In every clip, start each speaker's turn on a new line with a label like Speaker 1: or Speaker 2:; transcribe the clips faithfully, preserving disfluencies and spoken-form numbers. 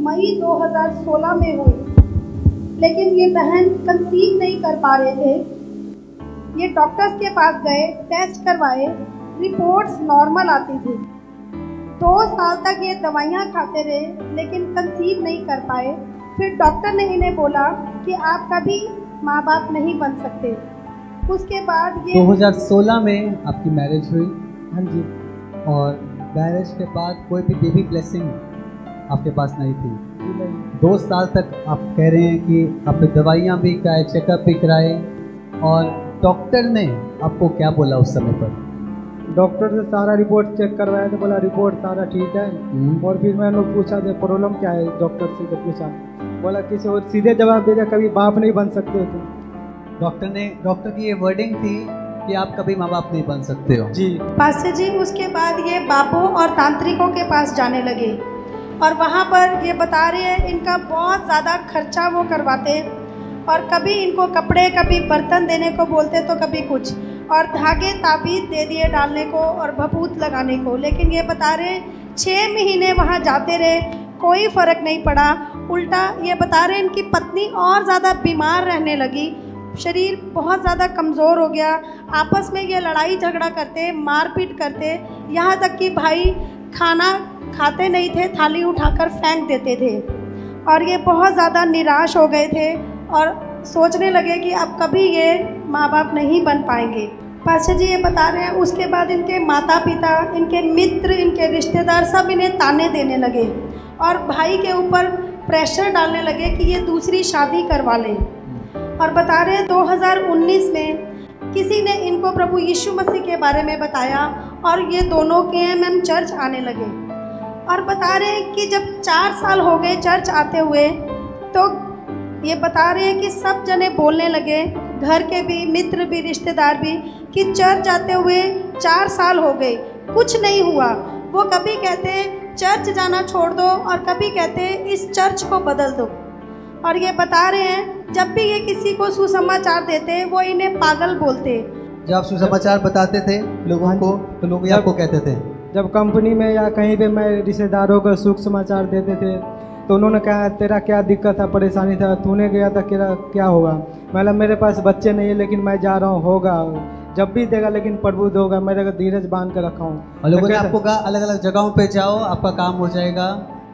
Speaker 1: मई दो हज़ार सोलह में हुई, लेकिन ये बहन कंसीव नहीं कर पा रहे थे। ये डॉक्टर्स के पास गए, टेस्ट करवाए, रिपोर्ट्स नॉर्मल आती थी। दो साल तक ये दवाइयाँ खाते रहे, लेकिन कंसीव नहीं कर पाए। फिर डॉक्टर ने इन्हें बोला कि आप कभी माँ बाप नहीं बन सकते। उसके बाद ये
Speaker 2: दो हज़ार सोलह में आपकी मैरिज हुई।
Speaker 3: हाँ जी।
Speaker 2: और मैरिज के बाद कोई भी बेबी ब्लेसिंग आपके पास नहीं थी।
Speaker 3: नहीं।
Speaker 2: दो साल तक आप कह रहे हैं कि आपने दवाइयाँ भी कराए, चेकअप भी कराए, और डॉक्टर ने आपको क्या बोला उस समय पर?
Speaker 3: डॉक्टर से सारा रिपोर्ट चेक करवाया तो बोला रिपोर्ट सारा ठीक है। और फिर मैंने पूछा जो प्रॉब्लम क्या है, डॉक्टर से तो पूछा, बोला किसी और सीधे जवाब दे दिया, कभी बाप नहीं बन सकते हो तुम।
Speaker 2: डॉक्टर ने डॉक्टर की ये वर्डिंग थी कि आप कभी माँ बाप नहीं बन सकते हो।
Speaker 3: जी
Speaker 1: पास्टर जी, उसके बाद ये बापों और तांत्रिकों के पास जाने लगे और वहाँ पर ये बता रहे हैं इनका बहुत ज़्यादा खर्चा वो करवाते, और कभी इनको कपड़े, कभी बर्तन देने को बोलते तो कभी कुछ, और धागे ताबीज़ दे दिए डालने को और भभूत लगाने को। लेकिन ये बता रहे छः महीने वहाँ जाते रहे, कोई फ़र्क नहीं पड़ा। उल्टा ये बता रहे इनकी पत्नी और ज़्यादा बीमार रहने लगी, शरीर बहुत ज़्यादा कमज़ोर हो गया। आपस में ये लड़ाई झगड़ा करते, मारपीट करते, यहाँ तक कि भाई खाना खाते नहीं थे, थाली उठाकर फेंक देते थे। और ये बहुत ज़्यादा निराश हो गए थे और सोचने लगे कि अब कभी ये माँ बाप नहीं बन पाएंगे। पास्टर जी ये बता रहे हैं उसके बाद इनके माता पिता, इनके मित्र, इनके रिश्तेदार सब इन्हें ताने देने लगे और भाई के ऊपर प्रेशर डालने लगे कि ये दूसरी शादी करवा लें। और बता रहे हैं दो हज़ार उन्नीस में किसी ने इनको प्रभु यीशु मसीह के बारे में बताया और ये दोनों के एम एम चर्च आने लगे। और बता रहे हैं कि जब चार साल हो गए चर्च आते हुए, तो ये बता रहे हैं कि सब जने बोलने लगे, घर के भी, मित्र भी, रिश्तेदार भी, कि चर्च आते हुए चार साल हो गए, कुछ नहीं हुआ। वो कभी कहते हैं चर्च जाना छोड़ दो और कभी कहते हैं इस चर्च को बदल दो। और ये बता रहे हैं जब भी ये किसी को सुसमाचार देते वो इन्हें पागल बोलते।
Speaker 2: जब आप सुसमाचार बताते थे लोगों को तो लोग आपको कहते थे?
Speaker 3: जब कंपनी में या कहीं पे मैं रिश्तेदारों को सुख समाचार देते थे तो उन्होंने कहा तेरा क्या दिक्कत था, परेशानी था, तूने गया था, क्या क्या होगा? मतलब मेरे पास बच्चे नहीं है लेकिन मैं जा रहा हूँ, होगा जब भी देगा, लेकिन प्रभु दोगा, मेरे को धीरज बांध कर रखा हूँ।
Speaker 2: और लोगों ने आपको कहा अलग अलग जगहों पे जाओ, आपका काम हो जाएगा,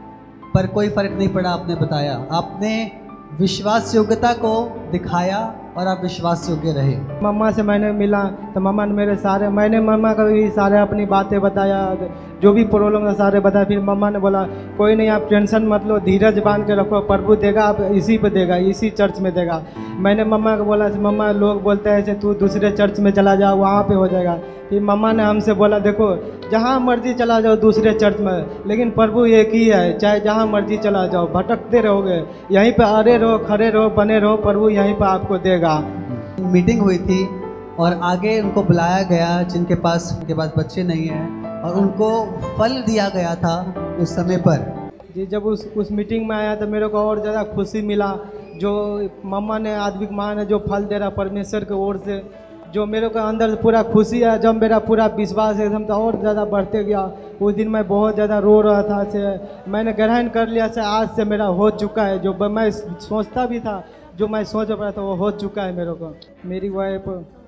Speaker 2: पर कोई फर्क नहीं पड़ा। आपने बताया, आपने विश्वास योग्यता को दिखाया और आप विश्वास योग्य रहे।
Speaker 3: मम्मा से मैंने मिला तो मम्मा ने मेरे सारे, मैंने मम्मा को भी सारे अपनी बातें बताया, जो भी प्रॉब्लम था सारे बताया। फिर मम्मा ने बोला कोई नहीं, आप टेंशन मत लो, धीरज बांध के रखो, प्रभु देगा, आप इसी पे देगा, इसी चर्च में देगा। मैंने मम्मा को बोला मम्मा लोग बोलते हैं ऐसे, तू दूसरे चर्च में चला जा, वहाँ पे हो जाएगा। फिर मम्मा ने हमसे बोला देखो जहाँ मर्जी चला जाओ दूसरे चर्च में, लेकिन प्रभु एक ही है, चाहे जहाँ मर्जी चला जाओ, भटकते रहोगे, यहीं पे अरे रहो, खड़े रहो, बने रहो, प्रभु यहीं पर आपको देगा।
Speaker 2: मीटिंग हुई थी और आगे उनको बुलाया गया जिनके पास उनके पास बच्चे नहीं हैं, और उनको फल दिया गया था उस समय पर।
Speaker 3: जी जब उस उस मीटिंग में आया तो मेरे को और ज़्यादा खुशी मिला, जो मम्मा ने, आदमिक माँ ने जो फल दे रहा परमेश्वर की ओर से, जो मेरे को अंदर पूरा खुशी है, जब मेरा पूरा विश्वास एकदम तो और ज़्यादा बढ़ते गया। उस दिन मैं बहुत ज़्यादा रो रहा था, से मैंने ग्रहण कर लिया से आज से मेरा हो चुका है, जो मैं सोचता भी था, जो मैं सोच रहा था वो हो चुका है मेरे को। मेरी वाइफ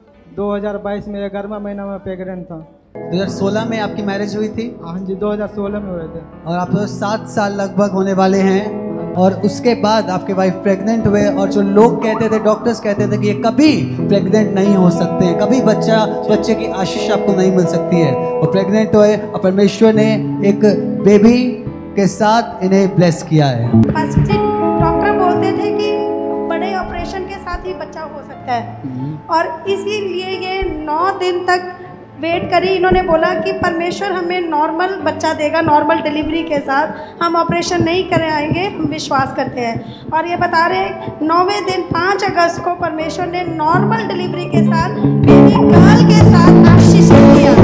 Speaker 3: दो हज़ार बाईस में ग्यारहवां महीना में प्रेग्नेंट था।
Speaker 2: दो हज़ार सोलह में आपकी मैरिज हुई थी?
Speaker 3: हाँ जी, दो हज़ार सोलह में हुए थे।
Speaker 2: और आप तो सात साल लगभग होने वाले हैं, और उसके बाद आपके वाइफ प्रेग्नेंट हुए, और जो लोग कहते थे, डॉक्टर्स कहते थे कि ये कभी प्रेग्नेंट नहीं हो सकते हैं, कभी बच्चा बच्चे की आशीष आपको नहीं मिल सकती है, और प्रेग्नेंट हुए और परमेश्वर ने एक बेबी के साथ इन्हें ब्लेस किया है।
Speaker 1: डॉक्टर बोलते थे कि बड़े ऑपरेशन के साथ ही बच्चा हो सकता है, और इसीलिए ये नौ दिन तक वेट करी। इन्होंने बोला कि परमेश्वर हमें नॉर्मल बच्चा देगा, नॉर्मल डिलीवरी के साथ, हम ऑपरेशन नहीं कराएंगे, हम विश्वास करते हैं। और ये बता रहे हैं नौवें दिन पाँच अगस्त को परमेश्वर ने नॉर्मल डिलीवरी के साथ बेबी गर्ल के साथ आशीषित किया।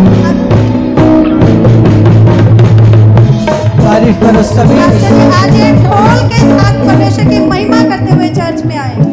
Speaker 2: तारीफ करो सभी।
Speaker 1: आज ये ढोल के साथ परमेश्वर की महिमा करते हुए चर्च में आए।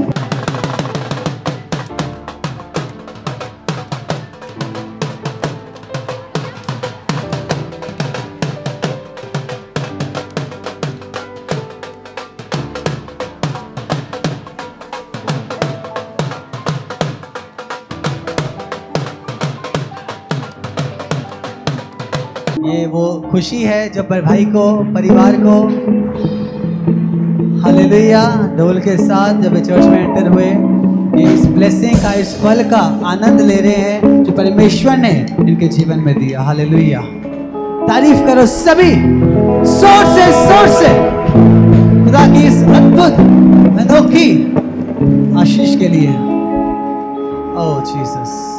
Speaker 2: ये वो खुशी है जब भाई को, परिवार को हालेलुया ढोल के साथ जब चर्च में एंटर हुए, ये इस ब्लेसिंग का, इस फल का आनंद ले रहे हैं जो परमेश्वर ने इनके जीवन में दिया। हालेलुया, तारीफ करो सभी जोर से, जोर से खुदा की इस अद्भुत अनोखी आशीष के लिए। Oh Jesus.